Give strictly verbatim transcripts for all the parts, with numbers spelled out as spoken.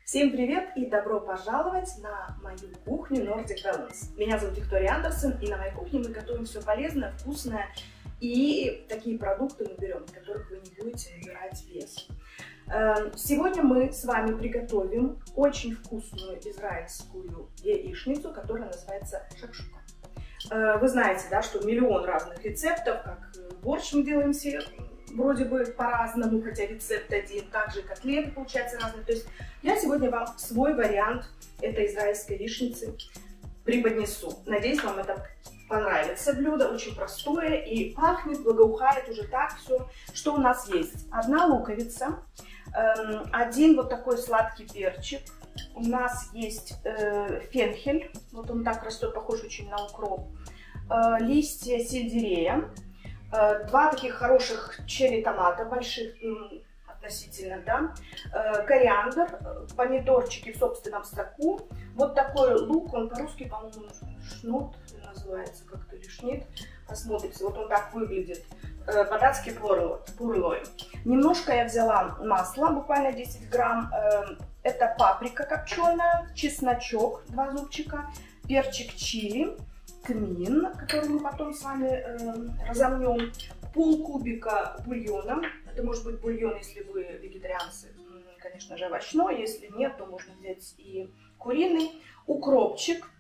Всем привет и добро пожаловать на мою кухню Nordic Balance. Меня зовут Виктория Андерсон, и на моей кухне мы готовим все полезное, вкусное, и такие продукты мы берем, от которых вы не будете набирать вес. Сегодня мы с вами приготовим очень вкусную израильскую яичницу, которая называется шакшука. Вы знаете, да, что миллион разных рецептов, как борщ мы делаем все вроде бы по-разному, хотя рецепт один, также котлеты получаются разные. То есть я сегодня вам свой вариант этой израильской яичницы преподнесу. Надеюсь, вам это понравится. Блюдо очень простое и пахнет, благоухает уже так все. Что у нас есть? Одна луковица, один вот такой сладкий перчик. У нас есть фенхель, вот он так растет, похож очень на укроп. Листья сельдерея. Два таких хороших черри-томата, больших относительно, да, кориандр, помидорчики в собственном соку, вот такой лук, он по-русски, по-моему, шнот называется как-то, или шнит, посмотрите, вот он так выглядит, по-датски пурлой. Немножко я взяла масла, буквально десять грамм, это паприка копченая, чесночок, два зубчика, перчик чили, тмин, который мы потом с вами э, разомнем, пол кубика бульона. Это может быть бульон, если вы вегетарианцы, конечно же, овощной. Если нет, то можно взять и куриный, укропчик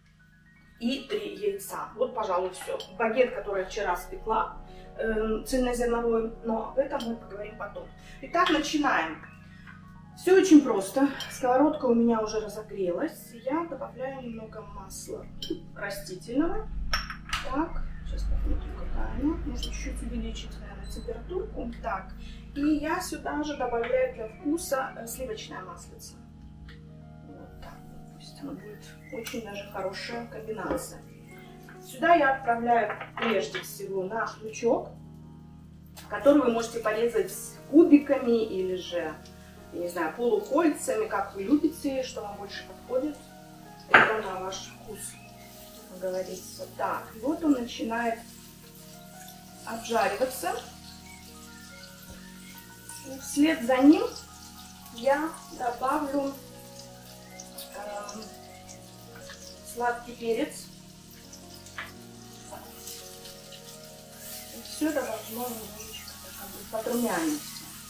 и три яйца. Вот, пожалуй, все. Багет, который я вчера спекла, э, цельнозерновой, но об этом мы поговорим потом. Итак, начинаем. Все очень просто. Сковородка у меня уже разогрелась. Я добавляю немного масла растительного. Так, сейчас посмотрим, какая она. Можно чуть-чуть увеличить, наверное, температурку. Так, и я сюда же добавляю для вкуса сливочное маслице. Вот так. Пусть оно будет очень даже хорошая комбинация. Сюда я отправляю прежде всего наш лучок, который вы можете порезать кубиками или же, я не знаю, полукольцами, как вы любите, что вам больше подходит. Это на ваш вкус, как говорится. Так, вот он начинает обжариваться. И вслед за ним я добавлю э, сладкий перец. И все это должно немножечко подрумяниться.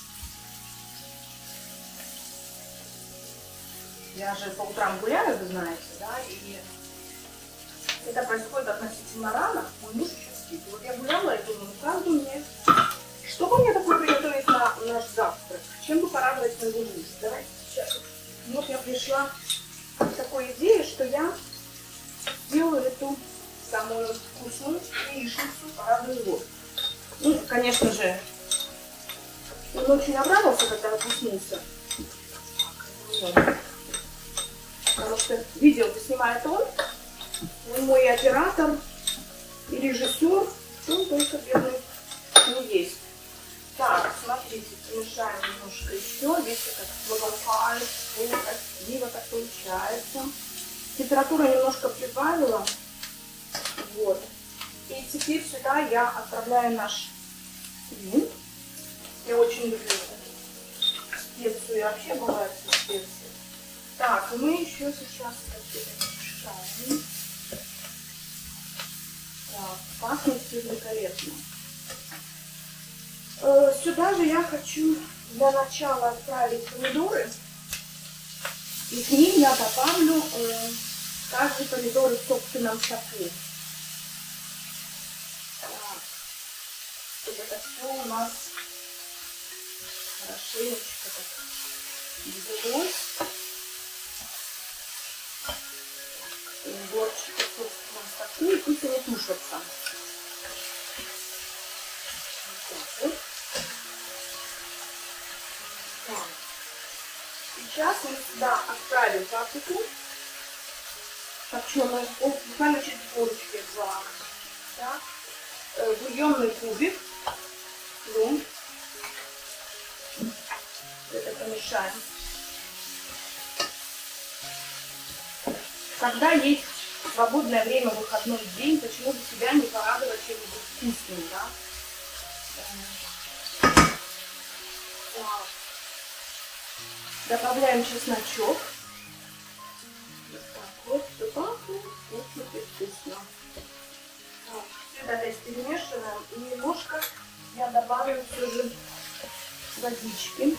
Я же по утрам гуляю, вы знаете, да, и это происходит относительно рано. Мой муж еще спит. Вот я гуляла и думаю, как бы мне, что бы мне такое приготовить на наш завтрак? Чем бы порадовать моего мужа? Давайте сейчас. Вот я пришла к такой идее, что я сделаю эту самую вкусную яичницу, порадую его. Ну, конечно же, он очень обрадовался, когда проснулся. Потому что видео снимает он, он мой оператор и режиссер, он только бедный не есть. Так, смотрите, смешаем немножко еще, видите, как благоухает, красиво так получается. Температуру немножко прибавила, вот. И теперь сюда я отправляю наш тмин. Я очень люблю специю, и вообще бывает специи. Так, мы еще сейчас мешаем. Так, пахнет все великолепно. Э, сюда же я хочу для начала отправить помидоры. И к ним я добавлю э, также помидоры в собственном соку. Так, чтобы это все у нас хорошенечко так взялось. Помидорчики в собственном соку, и пусть они тушатся. Вот. Так. Сейчас мы сюда отправим паприку копченую, буквально через полочки взяла. Так. Э, бульонный кубик. Ну. Это помешаем. Когда есть свободное время, выходной день, почему бы себя не порадовать чем-нибудь вкусным, да? Добавляем чесночок. помешиваем. И немножко я добавлю все же водички.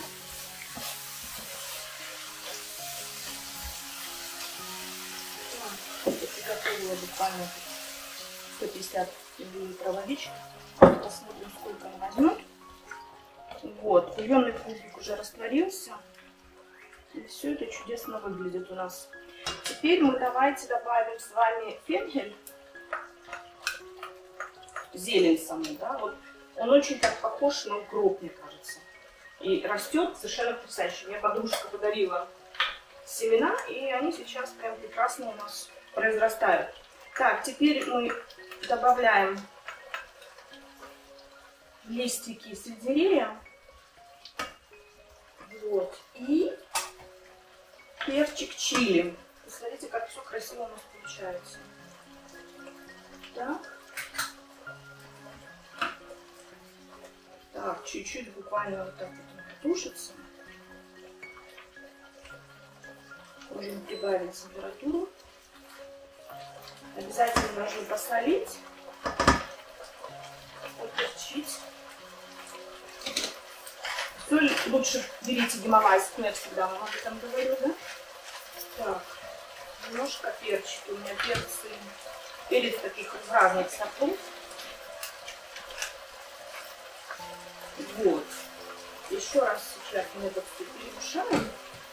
Приготовила буквально сто пятьдесят миллилитров водички. Посмотрим, сколько она возьмет. Вот, бульонный кубик уже растворился. И все это чудесно выглядит у нас. Теперь мы давайте добавим с вами фенхель. Зелень саму, да, вот. Он очень так похож на укроп, мне кажется. И растет совершенно потрясающе. Мне подружка подарила семена, и они сейчас прям прекрасно у нас произрастают. Так, теперь мы добавляем листики сельдерея. Вот. И перчик чили. Посмотрите, как все красиво у нас получается. Так. Так, чуть-чуть буквально вот так вот тушится. Можем прибавить температуру. Обязательно нужно посолить, поперчить. Соль лучше берите гималайскую, я всегда вам об этом говорю, да? Так, немножко перчик. У меня перцы, перец таких разных сортов. Вот. Еще раз сейчас мы это все перемешаем.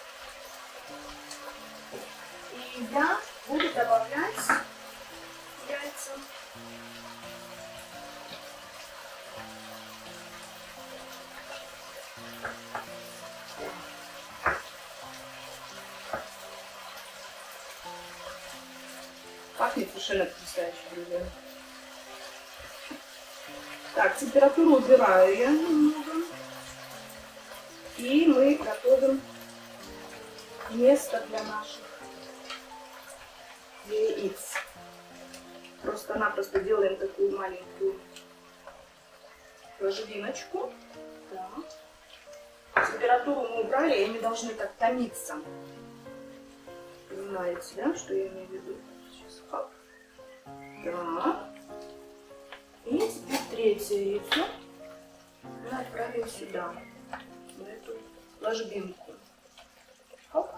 И я буду добавлять яйца. Пахнет совершенно потрясающе, друзья. Так, температуру убираю я немного. И мы готовим место для наших яиц. Просто-напросто делаем такую маленькую ложбиночку. Так. Температуру мы убрали, и они должны так томиться. Понимаете, да, что я имею в виду? Сейчас, хоп. Так. И теперь третье яйцо мы отправим сюда, на эту ложбинку. Хоп.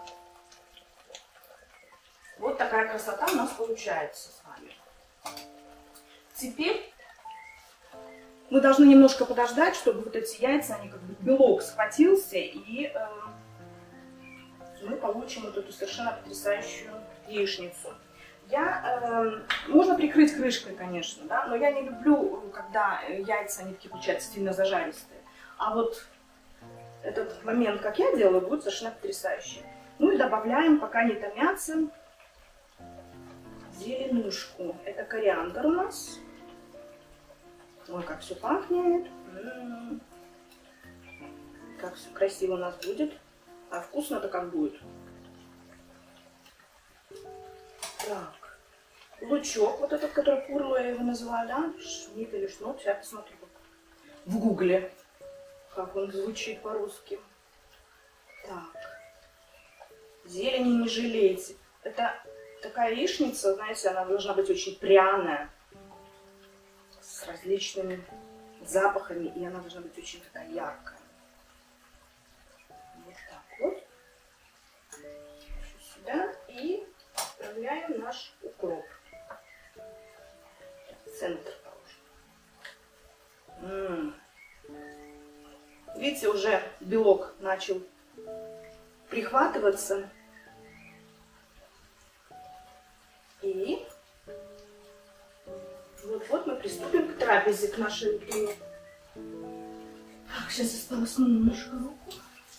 Вот такая красота у нас получается с вами. Теперь мы должны немножко подождать, чтобы вот эти яйца, они как бы белок схватился, и э, мы получим вот эту совершенно потрясающую яичницу. Я, э, можно прикрыть крышкой, конечно, да, но я не люблю, когда яйца, они такие получаются сильно зажаристые. А вот этот момент, как я делаю, будет совершенно потрясающий. Ну и добавляем, пока не томятся, зеленушку. Это кориандр у нас. Ой, как все пахнет. М-м-м. Как все красиво у нас будет. А вкусно-то как будет. Так. Лучок, вот этот, который пурло, я его называю, да? Шнит или шнот. Я посмотрю в гугле, как он звучит по-русски. Так. Зелени не жалейте. Это такая яичница, знаете, она должна быть очень пряная, с различными запахами, и она должна быть очень такая яркая. Вот так вот. Сюда и отправляем наш укроп. В центр положим. М-м. Видите, уже белок начал прихватываться. И вот-вот мы приступим к трапезе, к нашей утренней. Так, сейчас я сполосну немножко руку.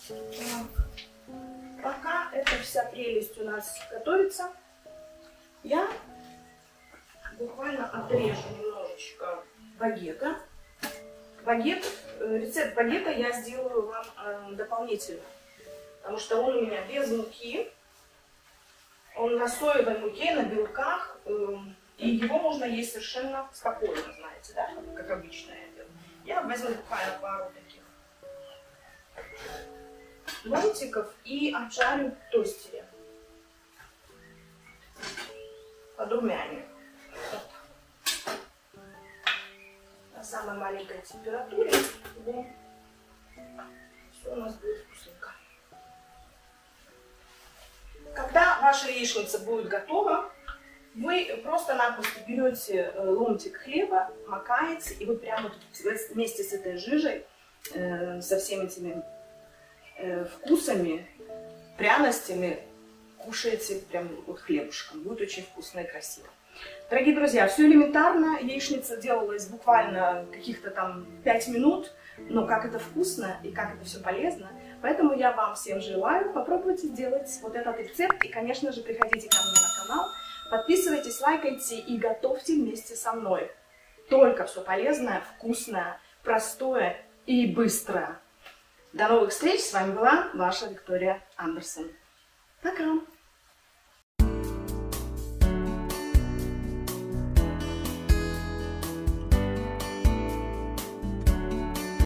Так. Пока эта вся прелесть у нас готовится, я буквально отрежу немножечко багета. Багет, рецепт багета я сделаю вам э, дополнительно, потому что он у меня без муки. Он на соевой муке, на белках, э, и его можно есть совершенно спокойно, знаете, да, как обычно я делаю. Я возьму буквально пару таких ломтиков и обжарю в тостере. Подрумяню. Вот. самой маленькой температуре, и все у нас будет вкусненько. Когда ваша яичница будет готова, вы просто-напросто берете ломтик хлеба, макаете, и вы прямо вместе с этой жижей, э, со всеми этими э, вкусами, пряностями кушаете прям вот хлебушком. Будет очень вкусно и красиво. Дорогие друзья, все элементарно. Яичница делалась буквально каких-то там пять минут, но как это вкусно и как это все полезно. Поэтому я вам всем желаю попробовать сделать вот этот рецепт. И, конечно же, приходите ко мне на канал. Подписывайтесь, лайкайте и готовьте вместе со мной. Только все полезное, вкусное, простое и быстрое. До новых встреч! С вами была ваша Виктория Андерсон. Пока!